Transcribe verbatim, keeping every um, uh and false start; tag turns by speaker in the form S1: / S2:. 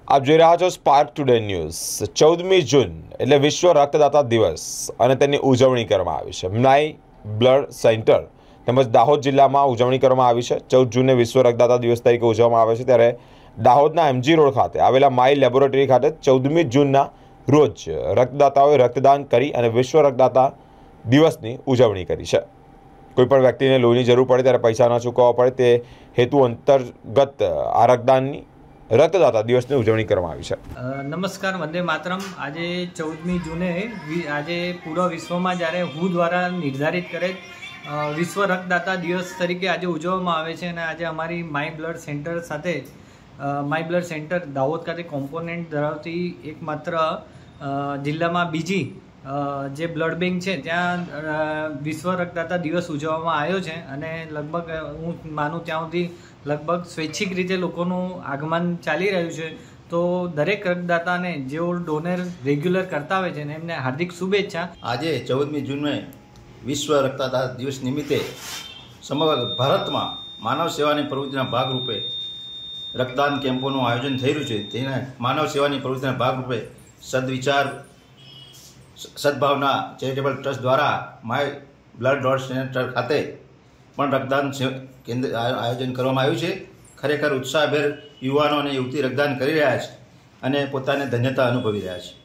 S1: આપ જોઈ રહ્યા છો સ્પાર્ક ટુડે ન્યૂઝ। ચૌદમી જૂન એટલે વિશ્વ રક્તદાતા દિવસ અને તેની ઉજવણી કરવામાં આવી છે। માય બ્લડ સેન્ટર તેમજ દાહોદ જિલ્લામાં ઉજવણી કરવામાં આવી છે। ચૌદ જૂને વિશ્વ રક્તદાતા દિવસ તરીકે ઉજવવામાં આવે છે, ત્યારે દાહોદના એમજી રોડ ખાતે આવેલા માય લેબોરેટરી ખાતે ચૌદમી જૂનના રોજ રક્તદાતાઓએ રક્તદાન કરી અને વિશ્વ રક્તદાતા દિવસની ઉજવણી કરી છે। કોઈપણ વ્યક્તિને લોહીની જરૂર પડે ત્યારે પૈસા ન ચૂકવવા પડે તે હેતુ અંતર્ગત આ રક્તદાનની રક્તદાતા દિવસની ઉજવણી કરવામાં આવી છે।
S2: નમસ્કાર, વંદે માતરમ। આજે ચૌદમી જૂને આજે પૂરા વિશ્વમાં જ્યારે હું દ્વારા નિર્ધારિત કરે વિશ્વ રક્તદાતા દિવસ તરીકે આજે ઉજવવામાં આવે છે અને આજે અમારી માય બ્લડ સેન્ટર સાથે માય બ્લડ સેન્ટર દાહોદ ખાતે કોમ્પોનન્ટ ધરાવતી એકમાત્ર જિલ્લામાં બીજી જે બ્લડ બેંક છે ત્યાં વિશ્વ રક્તદાતા દિવસ ઉજવવામાં આવ્યો છે અને લગભગ હું માનું ત્યાં સુધી લગભગ સ્વૈચ્છિક રીતે લોકોનું આગમન ચાલી રહ્યું છે। તો દરેક રક્તદાતાને જેઓ ડોનેર રેગ્યુલર કરતા હોય છે ને એમને હાર્દિક શુભેચ્છા।
S3: આજે ચૌદમી જૂને વિશ્વ રક્તદાતા દિવસ નિમિત્તે સમગ્ર ભારતમાં માનવ સેવાની પ્રવૃત્તિના ભાગરૂપે રક્તદાન કેમ્પોનું આયોજન થઈ રહ્યું છે। તેને માનવ સેવાની પ્રવૃત્તિના ભાગરૂપે સદવિચાર સદભાવના ચેરિટેબલ ટ્રસ્ટ દ્વારા માય બ્લડ ડોનેશન સેન્ટર ખાતે પણ રક્તદાન કેન્દ્ર આયોજન કરવામાં આવ્યું છે। ખરેખર ઉત્સાહભેર યુવાનો અને યુવતી રક્તદાન કરી રહ્યા છે અને પોતાને ધન્યતા અનુભવી રહ્યા છે।